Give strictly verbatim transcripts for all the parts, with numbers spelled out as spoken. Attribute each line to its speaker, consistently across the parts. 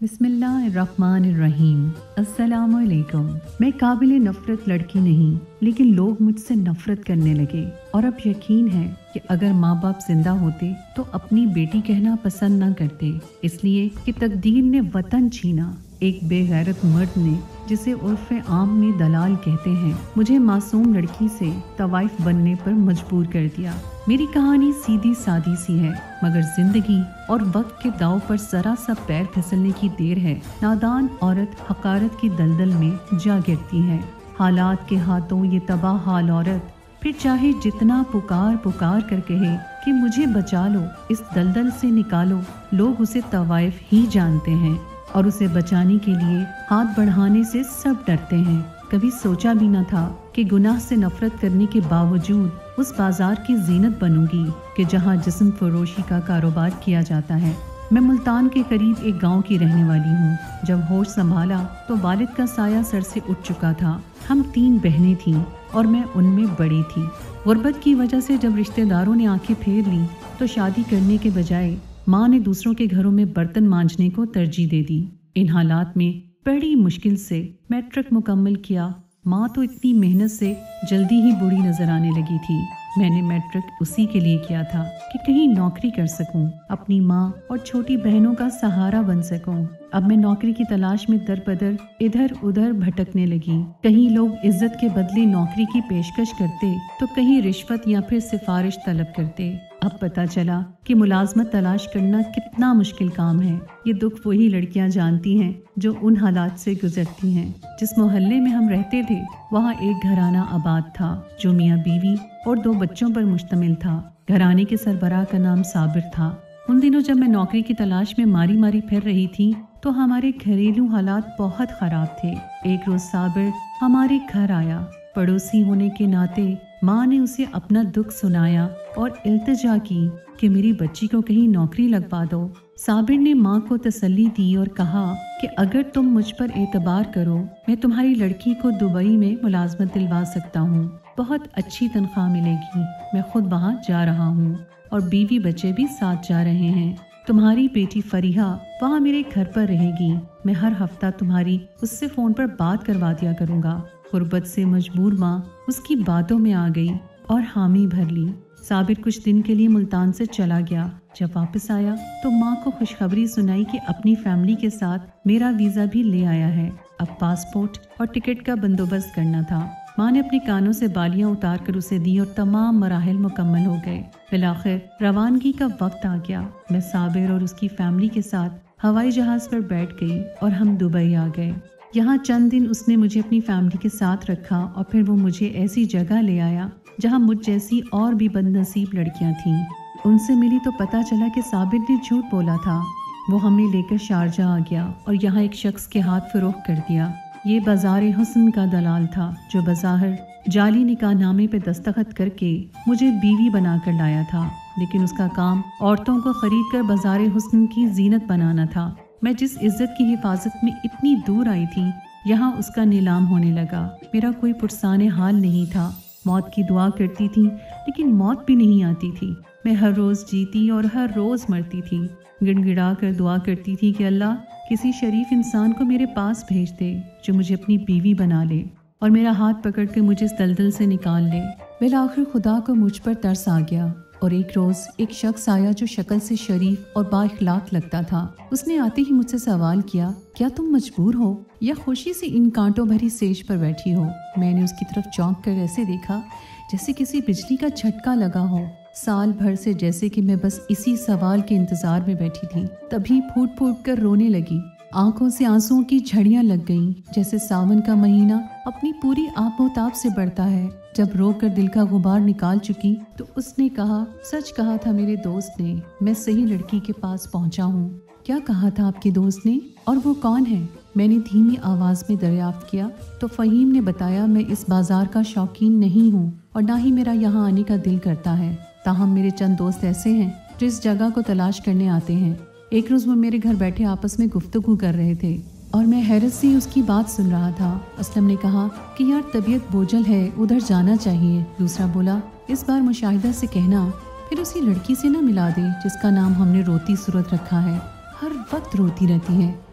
Speaker 1: बिस्मिल्लाहिर्रहमानिर्रहीम। अस्सलाम वालेकुम। मैं काबिल नफ़रत लड़की नहीं, लेकिन लोग मुझसे नफ़रत करने लगे और अब यकीन है कि अगर माँ बाप जिंदा होते तो अपनी बेटी कहना पसंद न करते, इसलिए कि तकदीर ने वतन छीना। एक बेगैरत मर्द ने, जिसे उर्फ़े आम में दलाल कहते हैं, मुझे मासूम लड़की से तवाइफ बनने पर मजबूर कर दिया। मेरी कहानी सीधी सादी सी है, मगर जिंदगी और वक्त के दाव पर जरा सा पैर फिसलने की देर है, नादान औरत हकारत की दलदल में जा गिरती है। हालात के हाथों ये तबाह हाल औरत फिर चाहे जितना पुकार पुकार कर कहे कि मुझे बचा लो, इस दलदल से निकालो, लोग उसे तवाइफ ही जानते हैं और उसे बचाने के लिए हाथ बढ़ाने से सब डरते हैं। कभी सोचा भी न था कि गुनाह से नफरत करने के बावजूद उस बाजार की जीनत बनूंगी कि जहां जिस्म फरोशी का कारोबार किया जाता है। मैं मुल्तान के करीब एक गांव की रहने वाली हूं। जब होश संभाला तो वालिद का साया सर से उठ चुका था। हम तीन बहनें थीं और मैं उनमें बड़ी थी। गुर्बत की वजह से जब रिश्तेदारों ने आंखें फेर ली तो शादी करने के बजाय माँ ने दूसरों के घरों में बर्तन मांजने को तरजीह दे दी। इन हालात में बड़ी मुश्किल से मैट्रिक मुकम्मल किया। माँ तो इतनी मेहनत से जल्दी ही बूढ़ी नजर आने लगी थी। मैंने मैट्रिक उसी के लिए किया था कि कहीं नौकरी कर सकूं, अपनी माँ और छोटी बहनों का सहारा बन सकूं। अब मैं नौकरी की तलाश में दर बदर इधर उधर भटकने लगी। कहीं लोग इज्जत के बदले नौकरी की पेशकश करते तो कहीं रिश्वत या फिर सिफारिश तलब करते। अब पता चला कि मुलाजमत तलाश करना कितना मुश्किल काम है। ये दुख वही लड़कियां जानती हैं जो उन हालात से गुजरती हैं। जिस मोहल्ले में हम रहते थे वहाँ एक घराना आबाद था जो मियाँ बीवी और दो बच्चों पर मुश्तमिल था। घराने के सरबराह का नाम साबिर था। उन दिनों जब मैं नौकरी की तलाश में मारी मारी फिर रही थी तो हमारे घरेलू हालात बहुत खराब थे। एक रोज साबिर हमारे घर आया। पड़ोसी होने के नाते माँ ने उसे अपना दुख सुनाया और इल्तिजा की कि मेरी बच्ची को कहीं नौकरी लगवा दो। साबिर ने माँ को तसल्ली दी और कहा कि अगर तुम मुझ पर एतबार करो, मैं तुम्हारी लड़की को दुबई में मुलाजमत दिलवा सकता हूँ। बहुत अच्छी तनख्वाह मिलेगी। मैं खुद वहाँ जा रहा हूँ और बीवी बच्चे भी साथ जा रहे हैं। तुम्हारी बेटी फरीहा वहाँ मेरे घर पर रहेगी। मैं हर हफ्ता तुम्हारी उससे फोन पर बात करवा दिया करूँगा। गुर्बत से मजबूर माँ उसकी बातों में आ गई और हामी भर ली। साबिर कुछ दिन के लिए मुल्तान से चला गया। जब वापस आया तो माँ को खुशखबरी सुनाई कि अपनी फैमिली के साथ मेरा वीजा भी ले आया है। अब पासपोर्ट और टिकट का बंदोबस्त करना था। माँ ने अपने कानों से बालियां उतार कर उसे दी और तमाम मराहिल मुकम्मल हो गए। फिलआखिर रवानगी का वक्त आ गया। मैं साबिर और उसकी फैमिली के साथ हवाई जहाज पर बैठ गई और हम दुबई आ गए। यहाँ चंद दिन उसने मुझे अपनी फैमिली के साथ रखा और फिर वो मुझे ऐसी जगह ले आया जहाँ मुझ जैसी और भी बदनसीब लड़कियाँ थीं। उनसे मिली तो पता चला कि साबिर ने झूठ बोला था। वो हमें लेकर शारजा आ गया और यहाँ एक शख्स के हाथ फरोख्त कर दिया। ये बाजार हुस्न का दलाल था जो बज़ाहिर जाली निकाह नामे पे दस्तखत करके मुझे बीवी बनाकर लाया था, लेकिन उसका काम औरतों को खरीद कर बाजार हुस्न की जीनत बनाना था। मैं जिस इज्जत की हिफाजत में इतनी दूर आई थी, यहाँ उसका नीलाम होने लगा। मेरा कोई पुरसाने हाल नहीं था। मौत की दुआ करती थी लेकिन मौत भी नहीं आती थी। मैं हर रोज़ जीती और हर रोज़ मरती थी। गिड़गिड़ा कर दुआ करती थी कि अल्लाह किसी शरीफ इंसान को मेरे पास भेज दे जो मुझे अपनी बीवी बना ले और मेरा हाथ पकड़ के मुझे इस दलदल से निकाल ले। बिल आखिर खुदा को मुझ पर तरस आ गया और एक रोज़ एक शख्स आया जो शक्ल से शरीफ और बाइखलाक लगता था। उसने आते ही मुझसे सवाल किया, क्या तुम मजबूर हो या खुशी से इन कांटों भरी सेज पर बैठी हो? मैंने उसकी तरफ चौंक कर ऐसे देखा जैसे किसी बिजली का झटका लगा हो। साल भर से जैसे कि मैं बस इसी सवाल के इंतजार में बैठी थी। तभी फूट फूट कर रोने लगी। आंखों से आंसुओं की झड़ियां लग गईं, जैसे सावन का महीना अपनी पूरी आबोताब से बढ़ता है। जब रो कर दिल का गुबार निकाल चुकी तो उसने कहा, सच कहा था मेरे दोस्त ने, मैं सही लड़की के पास पहुंचा हूँ। क्या कहा था आपके दोस्त ने और वो कौन है? मैंने धीमी आवाज में दरियाफ्त किया तो फहीम ने बताया, मैं इस बाजार का शौकीन नहीं हूँ और ना ही मेरा यहाँ आने का दिल करता है। ताहम मेरे चंद दोस्त ऐसे हैं जो इस जगह को तलाश करने आते हैं। एक रोज वो मेरे घर बैठे आपस में गुफ्तगू कर रहे थे और मैं हैरत से उसकी बात सुन रहा था। असलम ने कहा कि यार तबीयत बोझल है, उधर जाना चाहिए। दूसरा बोला, इस बार मुशाहिदा से कहना फिर उसी लड़की से ना मिला दे जिसका नाम हमने रोती सूरत रखा है, हर वक्त रोती रहती है।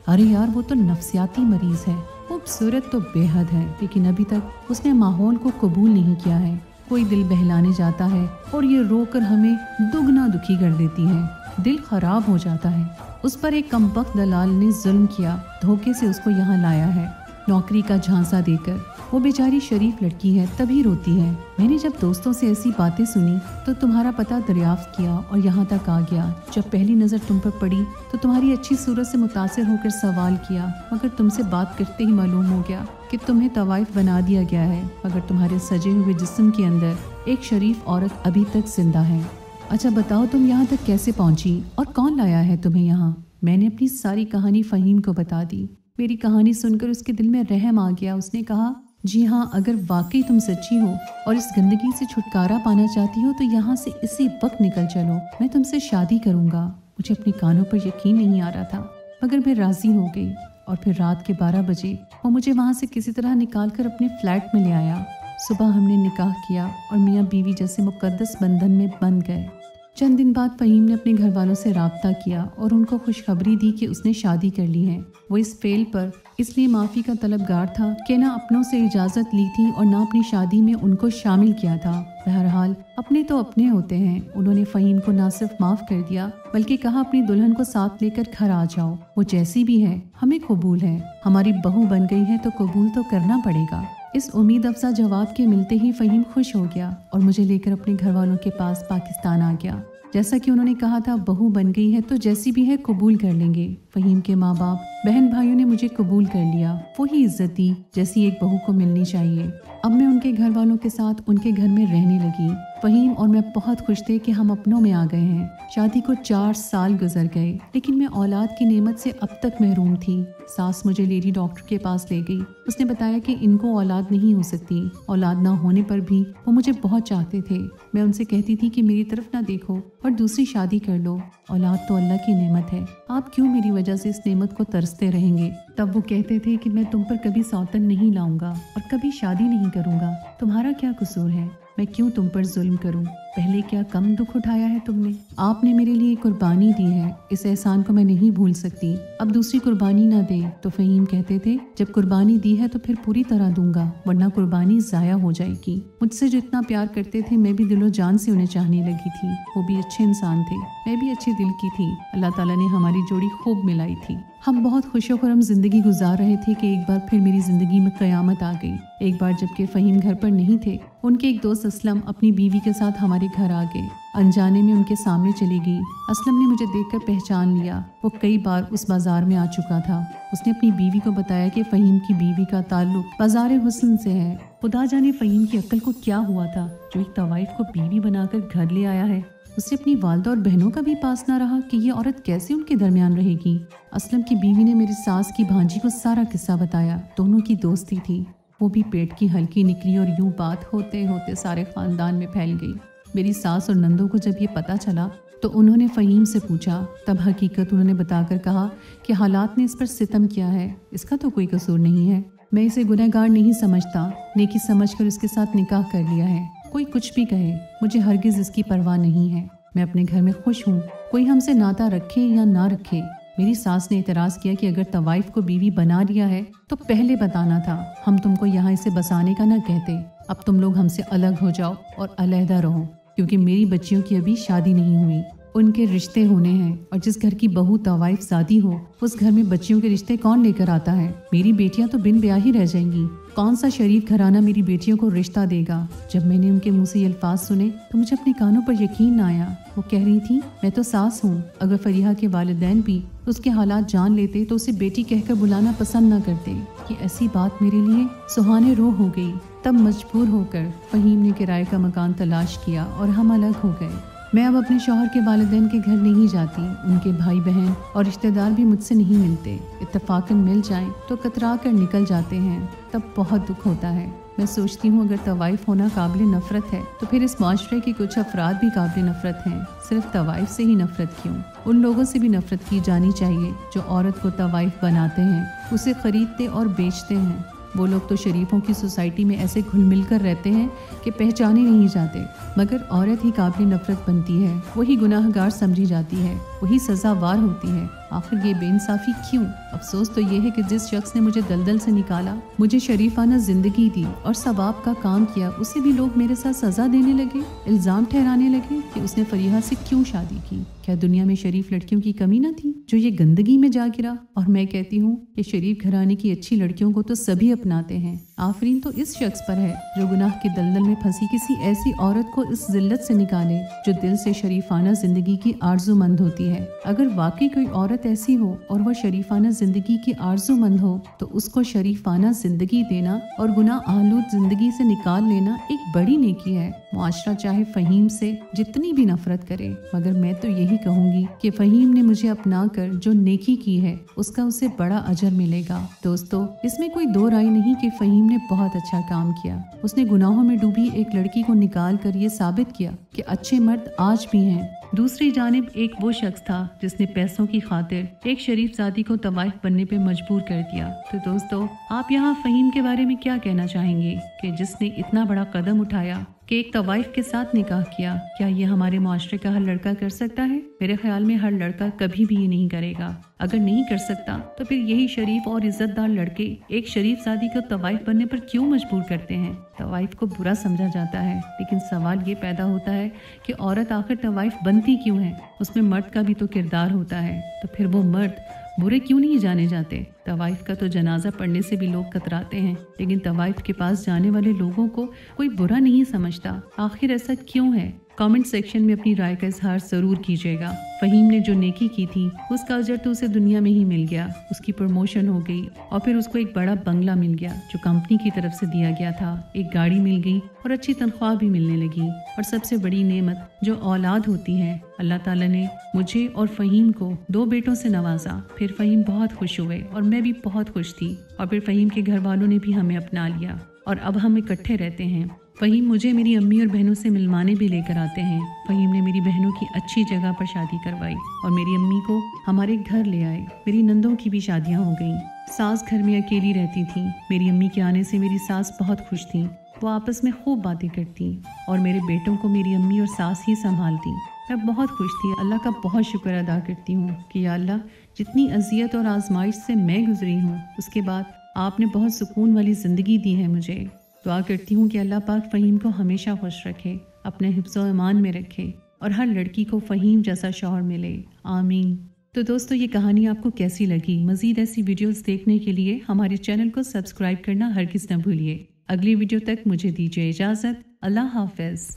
Speaker 1: अरे यार वो तो नफ्सियाती मरीज है, खूबसूरत तो बेहद है, लेकिन अभी तक उसने माहौल को कबूल नहीं किया है। कोई दिल बहलाने जाता है और ये रोकर हमें दुगना दुखी कर देती है। दिल खराब हो जाता है। उस पर एक कमबख्त दलाल ने जुल्म किया, धोखे से उसको यहाँ लाया है, नौकरी का झांसा देकर। वो बेचारी शरीफ लड़की है, तभी रोती है। मैंने जब दोस्तों से ऐसी बातें सुनी तो तुम्हारा पता दरियाफ्त किया और यहाँ तक आ गया। जब पहली नज़र तुम पर पड़ी तो तुम्हारी अच्छी सूरत से मुतासिर होकर सवाल किया, मगर तुमसे बात करते ही मालूम हो गया कि तुम्हें तवाइफ बना दिया गया है, मगर तुम्हारे सजे हुए जिस्म के अंदर एक शरीफ औरत अभी तक जिंदा है। अच्छा बताओ, तुम यहाँ तक कैसे पहुँची और कौन लाया है तुम्हें यहाँ? मैंने अपनी सारी कहानी फ़हीम को बता दी। मेरी कहानी सुनकर उसके दिल में रहम आ गया। उसने कहा, जी हाँ, अगर वाकई तुम सच्ची हो और इस गंदगी से छुटकारा पाना चाहती हो तो यहाँ से इसी वक्त निकल चलो। मैं तुमसे शादी करूँगा। मुझे अपने कानों पर यकीन नहीं आ रहा था, मगर मैं राज़ी हो गई। और फिर रात के बारह बजे वो मुझे वहाँ से किसी तरह निकाल कर अपने फ्लैट में ले आया। सुबह हमने निकाह किया और मियाँ बीवी जैसे मुकद्दस बंधन में बंध गए। चंद दिन बाद फ़हीम ने अपने घर वालों से राब्ता किया और उनको खुशखबरी दी कि उसने शादी कर ली है। वो इस फेल पर इसलिए माफ़ी का तलबगार था कि ना अपनों से इजाज़त ली थी और ना अपनी शादी में उनको शामिल किया था। बहरहाल अपने तो अपने होते हैं। उन्होंने फ़हीम को ना सिर्फ माफ़ कर दिया बल्कि कहा, अपनी दुल्हन को साथ लेकर घर आ जाओ, वो जैसी भी है हमें कबूल है। हमारी बहू बन गई है तो कबूल तो करना पड़ेगा। इस उम्मीद अफजा जवाब के मिलते ही फ़हीम खुश हो गया और मुझे लेकर अपने घर वालों के पास पाकिस्तान आ गया। जैसा कि उन्होंने कहा था, बहू बन गई है तो जैसी भी है कबूल कर लेंगे। फ़हीम के माँ बाप बहन भाइयों ने मुझे कबूल कर लिया। वही इज्जत दी जैसी एक बहू को मिलनी चाहिए। अब मैं उनके घर वालों के साथ उनके घर में रहने लगी। फ़हीम और मैं बहुत खुश थे कि हम अपनों में आ गए हैं। शादी को चार साल गुजर गए, लेकिन मैं औलाद की नेमत से अब तक महरूम थी। सास मुझे लेडी डॉक्टर के पास ले गई। उसने बताया कि इनको औलाद नहीं हो सकती। औलाद ना होने पर भी वो मुझे बहुत चाहते थे। मैं उनसे कहती थी कि मेरी तरफ ना देखो और दूसरी शादी कर लो। औलाद तो अल्लाह की नेमत है, आप क्यों मेरी वजह से इस नेमत को तरसते रहेंगे? तब वो कहते थे कि मैं तुम पर कभी सौतन नहीं लाऊंगा और कभी शादी नहीं करूंगा। तुम्हारा क्या कसूर है? मैं क्यों तुम पर जुल्म करूं? पहले क्या कम दुख उठाया है तुमने? आपने मेरे लिए कुर्बानी दी है, इस एहसान को मैं नहीं भूल सकती। अब दूसरी कुर्बानी ना दे। तो फ़हीम कहते थे, जब कुर्बानी दी है तो फिर पूरी तरह दूंगा, वरना कुर्बानी ज़ाया हो जाएगी। मुझसे जो इतना प्यार करते थे, मैं भी दिलो जान से उन्हें चाहने लगी थी। वो भी अच्छे इंसान थे, मैं भी अच्छे दिल की थी। अल्लाह ताला ने हमारी जोड़ी खूब मिलाई थी। हम बहुत खुशोखुरम जिंदगी गुजार रहे थे कि एक बार फिर मेरी जिंदगी में क़यामत आ गई। एक बार जबकि फ़हीम घर पर नहीं थे, उनके एक दोस्त असलम अपनी बीवी के साथ हमारे घर आ गए। अनजाने में उनके सामने चली गई। असलम ने मुझे देखकर पहचान लिया। वो कई बार उस बाजार में आ चुका था। उसने अपनी बीवी को बताया कि फ़हीम की बीवी का ताल्लुक बाजार हुस्न से है। खुदा जाने फ़हीम की अक्ल को क्या हुआ था जो एक तवाइफ को बीवी बनाकर घर ले आया है। उससे अपनी वालदा और बहनों का भी पास ना रहा कि ये औरत कैसे उनके दरमियान रहेगी। असलम की बीवी ने मेरी सास की भांजी को सारा किस्सा बताया। दोनों की दोस्ती थी, वो भी पेट की हल्की निकली और यूं बात होते होते सारे खानदान में फैल गई। मेरी सास और नंदों को जब ये पता चला तो उन्होंने फ़हीम से पूछा। तब हकीकत उन्होंने बताकर कहा कि हालात ने इस पर सितम किया है, इसका तो कोई कसूर नहीं है। मैं इसे गुनहगार नहीं समझता, नेकी समझकर उसके साथ निकाह कर लिया है। कोई कुछ भी कहे, मुझे हरगिज़ इसकी परवाह नहीं है। मैं अपने घर में खुश हूँ, कोई हमसे नाता रखे या ना रखे। मेरी सास ने एतराज़ किया कि अगर तवाइफ को बीवी बना लिया है तो पहले बताना था, हम तुमको यहाँ इसे बसाने का ना कहते। अब तुम लोग हमसे अलग हो जाओ और अलहदा रहो, क्योंकि मेरी बच्चियों की अभी शादी नहीं हुई, उनके रिश्ते होने हैं। और जिस घर की बहू तवाइफ शादी हो, उस घर में बच्चियों के रिश्ते कौन लेकर आता है? मेरी बेटियां तो बिन ब्याह ही रह जाएंगी। कौन सा शरीफ घराना मेरी बेटियों को रिश्ता देगा? जब मैंने उनके मुंह से ये अल्फाज सुने तो मुझे अपने कानों पर यकीन न आया। वो कह रही थी, मैं तो सास हूँ, अगर फरीहा के वालिदैन भी उसके हालात जान लेते तो उसे बेटी कहकर बुलाना पसंद न करते। ये ऐसी बात मेरे लिए सुहाने रो हो गई। तब मजबूर होकर फ़हीम ने किराए का मकान तलाश किया और हम अलग हो गए। मैं अब अपने शौहर के वालिदैन के घर नहीं जाती। उनके भाई बहन और रिश्तेदार भी मुझसे नहीं मिलते। इत्तफाकन मिल जाएं तो कतरा कर निकल जाते हैं। तब बहुत दुख होता है। मैं सोचती हूँ अगर तवाइफ होना काबिल नफ़रत है तो फिर इस माशरे के कुछ अफराद भी काबिल नफ़रत हैं। सिर्फ तवाइफ से ही नफ़रत क्यों? उन लोगों से भी नफ़रत की जानी चाहिए जो औरत को तवाइफ बनाते हैं, उसे ख़रीदते और बेचते हैं। वो लोग तो शरीफों की सोसाइटी में ऐसे घुल मिल कर रहते हैं कि पहचाने नहीं जाते, मगर औरत ही काबिल नफ़रत बनती है, वही गुनाहगार समझी जाती है, वही सज़ावार होती है। आखिर ये बेइंसाफी क्यों? अफसोस तो ये है कि जिस शख्स ने मुझे दलदल से निकाला, मुझे शरीफाना जिंदगी दी और सवाब का काम किया, उसे भी लोग मेरे साथ सजा देने लगे, इल्जाम ठहराने लगे कि उसने फरीहा से क्यों शादी की। क्या दुनिया में शरीफ लड़कियों की कमी न थी जो ये गंदगी में जा गिरा? और मैं कहती हूँ कि शरीफ घराने की अच्छी लड़कियों को तो सभी अपनाते हैं। आफरीन तो इस शख्स पर है जो गुनाह के दलदल में फंसी किसी ऐसी औरत को इस जिल्लत से निकाले जो दिल से शरीफाना जिंदगी की आरज़ूमंद होती है। अगर वाकई कोई औरत ऐसी हो और वह शरीफाना जिंदगी की आरज़ूमंद हो तो उसको शरीफाना जिंदगी देना और गुनाह आलूद जिंदगी से निकाल लेना एक बड़ी नेकी है। मुआशरा चाहे फहीम से जितनी भी नफरत करे, मगर मैं तो यही कहूंगी कि फहीम ने मुझे अपना कर जो नेकी की है उसका उसे बड़ा अजर मिलेगा। दोस्तों, इसमें कोई दो राय नहीं कि फहीम ने बहुत अच्छा काम किया। उसने गुनाहों में डूबी एक लड़की को निकाल कर ये साबित किया कि अच्छे मर्द आज भी हैं। दूसरी जानिब एक वो शख्स था जिसने पैसों की खातिर एक शरीफ जादी को तवाइफ बनने पे मजबूर कर दिया। तो दोस्तों, आप यहाँ फहीम के बारे में क्या कहना चाहेंगे कि जिसने इतना बड़ा कदम उठाया कि एक तवाइफ के साथ निकाह किया? क्या ये हमारे मुआशरे का हर लड़का कर सकता है? मेरे ख्याल में हर लड़का कभी भी ये नहीं करेगा। अगर नहीं कर सकता तो फिर यही शरीफ और इज्जतदार लड़के एक शरीफ शादी को तवाइफ बनने पर क्यों मजबूर करते हैं? तवाइफ को बुरा समझा जाता है, लेकिन सवाल ये पैदा होता है कि औरत आखिर तवाइफ बनती क्यों है? उसमें मर्द का भी तो किरदार होता है, तो फिर वो मर्द बुरे क्यों नहीं जाने जाते? तवाइफ का तो जनाजा पढ़ने से भी लोग कतराते हैं, लेकिन तवाइफ के पास जाने वाले लोगों को कोई बुरा नहीं समझता। आखिर ऐसा क्यों है? कमेंट सेक्शन में अपनी राय का इजहार जरूर कीजिएगा। फहीम ने जो नेकी की थी उसका अजर तो उसे दुनिया में ही मिल गया। उसकी प्रमोशन हो गई और फिर उसको एक बड़ा बंगला मिल गया जो कंपनी की तरफ से दिया गया था। एक गाड़ी मिल गई और अच्छी तनख्वाह भी मिलने लगी। और सबसे बड़ी नेमत जो औलाद होती है, अल्लाह ताला ने मुझे और फहीम को दो बेटों से नवाजा। फिर फहीम बहुत खुश हुए और मैं भी बहुत खुश थी। और फिर फहीम के घर वालों ने भी हमें अपना लिया और अब हम इकट्ठे रहते हैं। फहीम मुझे मेरी अम्मी और बहनों से मिलवाने भी लेकर आते हैं। फहीम ने मेरी बहनों की अच्छी जगह पर शादी करवाई और मेरी अम्मी को हमारे घर ले आए। मेरी नंदों की भी शादियां हो गईं। सास घर में अकेली रहती थी। मेरी अम्मी के आने से मेरी सास बहुत खुश थी। वो आपस में खूब बातें करती और मेरे बेटों को मेरी अम्मी और सास ही संभालती। मैं बहुत खुश थी। अल्लाह का बहुत शुक्र अदा करती हूँ कि या अल्लाह, जितनी अजियत और आजमाइश से मैं गुजरी हूँ उसके बाद आपने बहुत सुकून वाली ज़िंदगी दी है मुझे। दुआ करती हूँ कि अल्लाह पाक फ़हीम को हमेशा खुश रखे, अपने हिफ्ज़ व ईमान में रखे और हर लड़की को फ़हीम जैसा शौहर मिले। आमीन। तो दोस्तों, ये कहानी आपको कैसी लगी? मज़ीद ऐसी वीडियोस देखने के लिए हमारे चैनल को सब्सक्राइब करना हरगिज़ न भूलिए। अगली वीडियो तक मुझे दीजिए इजाज़त। अल्लाह हाफ़िज़।